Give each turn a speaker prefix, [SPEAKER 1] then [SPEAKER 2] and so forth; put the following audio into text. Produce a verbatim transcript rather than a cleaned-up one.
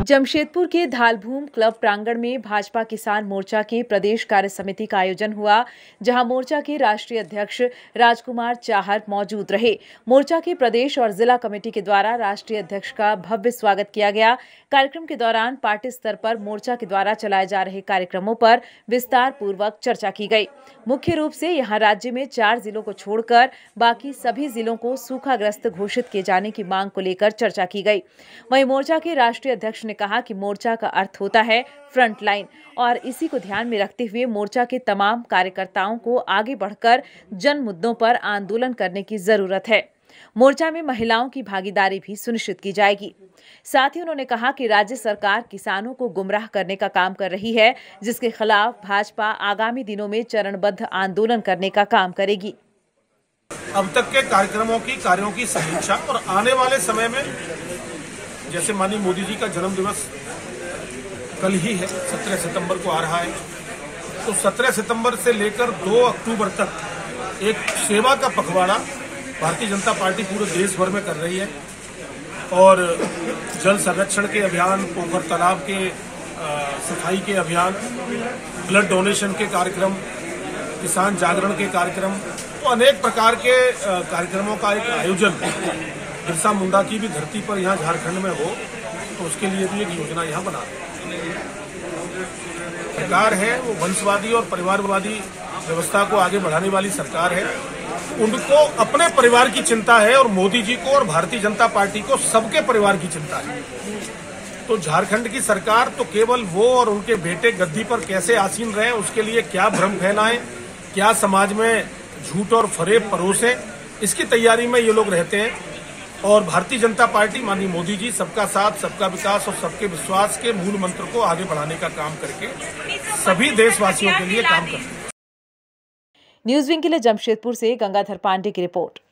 [SPEAKER 1] जमशेदपुर के धालभूम क्लब प्रांगण में भाजपा किसान मोर्चा के प्रदेश कार्य समिति का आयोजन हुआ, जहां मोर्चा के राष्ट्रीय अध्यक्ष राजकुमार चाहर मौजूद रहे। मोर्चा के प्रदेश और जिला कमेटी के द्वारा राष्ट्रीय अध्यक्ष का भव्य स्वागत किया गया। कार्यक्रम के दौरान पार्टी स्तर पर मोर्चा के द्वारा चलाए जा रहे कार्यक्रमों पर विस्तार पूर्वक चर्चा की गई। मुख्य रूप से यहां राज्य में चार जिलों को छोड़कर बाकी सभी जिलों को सूखाग्रस्त घोषित किए जाने की मांग को लेकर चर्चा की गई। वहीं मोर्चा के राष्ट्रीय अध्यक्ष ने कहा कि मोर्चा का अर्थ होता है फ्रंट लाइन और इसी को ध्यान में रखते हुए मोर्चा के तमाम कार्यकर्ताओं को आगे बढ़कर जन मुद्दों पर आंदोलन करने की जरूरत है। मोर्चा में महिलाओं की भागीदारी भी सुनिश्चित की जाएगी। साथ ही उन्होंने कहा कि राज्य सरकार किसानों को गुमराह करने का काम कर रही है, जिसके खिलाफ भाजपा आगामी दिनों में चरणबद्ध आंदोलन करने का काम करेगी।
[SPEAKER 2] अब तक के कार्यक्रमों की कार्यों की समीक्षा और आने वाले समय में जैसे माननीय मोदी जी का जन्म दिवस कल ही है, सत्रह सितंबर को आ रहा है, तो सत्रह सितंबर से लेकर दो अक्टूबर तक एक सेवा का पखवाड़ा भारतीय जनता पार्टी पूरे देश भर में कर रही है और जल संरक्षण के अभियान, पोखर तालाब के सफाई के अभियान, ब्लड डोनेशन के कार्यक्रम, किसान जागरण के कार्यक्रम, तो अनेक प्रकार के कार्यक्रमों का एक आयोजन बिरसा मुंडा की भी धरती पर यहाँ झारखंड में हो, तो उसके लिए भी एक योजना यहाँ बना रही है। सरकार है वो वंशवादी और परिवारवादी व्यवस्था को आगे बढ़ाने वाली सरकार है। उनको अपने परिवार की चिंता है और मोदी जी को और भारतीय जनता पार्टी को सबके परिवार की चिंता है। तो झारखंड की सरकार तो केवल वो और उनके बेटे गद्दी पर कैसे आसीन रहे, उसके लिए क्या भ्रम फैलाएं, क्या समाज में झूठ और फरेब परोसें, इसकी तैयारी में ये लोग रहते हैं। और भारतीय जनता पार्टी माननीय मोदी जी सबका साथ, सबका विकास और सबके विश्वास के मूल मंत्र को आगे बढ़ाने का काम करके सभी देशवासियों के लिए काम करते हैं।
[SPEAKER 1] न्यूज़ विंग के लिए जमशेदपुर से गंगाधर पांडे की रिपोर्ट।